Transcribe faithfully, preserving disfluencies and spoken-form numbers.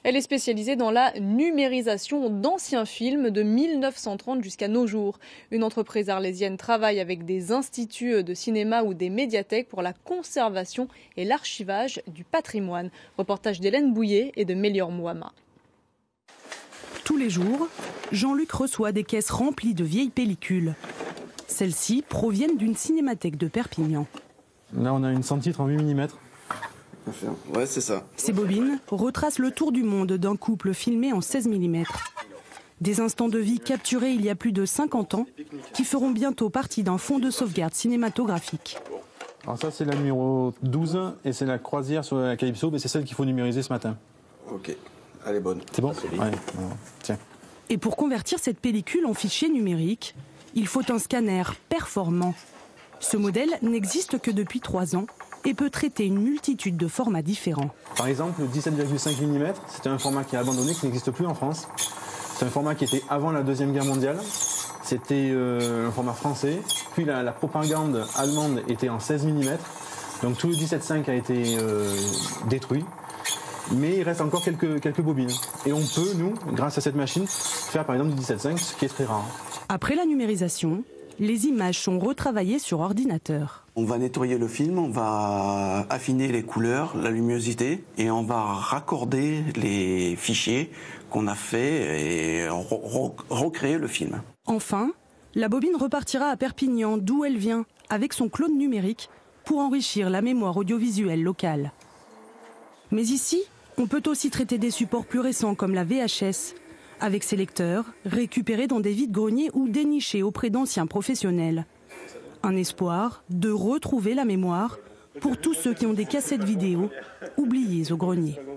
Elle est spécialisée dans la numérisation d'anciens films de mille neuf cent trente jusqu'à nos jours. Une entreprise arlésienne travaille avec des instituts de cinéma ou des médiathèques pour la conservation et l'archivage du patrimoine. Reportage d'Hélène Bouillet et de Mélior Mouama. Tous les jours, Jean-Luc reçoit des caisses remplies de vieilles pellicules. Celles-ci proviennent d'une cinémathèque de Perpignan. Là, on a une cent titres en huit millimètres. Ouais, c'est ça. Ces bobines retracent le tour du monde d'un couple filmé en seize millimètres. Des instants de vie capturés il y a plus de cinquante ans qui feront bientôt partie d'un fonds de sauvegarde cinématographique. Alors ça, c'est la numéro douze et c'est la croisière sur la Calypso, mais c'est celle qu'il faut numériser ce matin. Ok, elle est bonne. C'est bon ? Ouais, tiens. Et pour convertir cette pellicule en fichier numérique, il faut un scanner performant. Ce modèle n'existe que depuis trois ans et peut traiter une multitude de formats différents. Par exemple, le dix-sept virgule cinq millimètres, c'était un format qui est abandonné, qui n'existe plus en France. C'est un format qui était avant la Deuxième Guerre mondiale. C'était euh, un format français. Puis la, la propagande allemande était en seize millimètres. Donc tout le dix-sept virgule cinq a été euh, détruit. Mais il reste encore quelques, quelques bobines. Et on peut, nous, grâce à cette machine, faire par exemple du dix-sept virgule cinq, ce qui est très rare. Après la numérisation, les images sont retravaillées sur ordinateur. On va nettoyer le film, on va affiner les couleurs, la luminosité, et on va raccorder les fichiers qu'on a fait et re- recréer le film. Enfin, la bobine repartira à Perpignan, d'où elle vient, avec son clone numérique, pour enrichir la mémoire audiovisuelle locale. Mais ici, on peut aussi traiter des supports plus récents comme la V H S, avec ses lecteurs, récupérés dans des vides-greniers ou dénichés auprès d'anciens professionnels. Un espoir de retrouver la mémoire pour tous ceux qui ont des cassettes vidéo oubliées au grenier.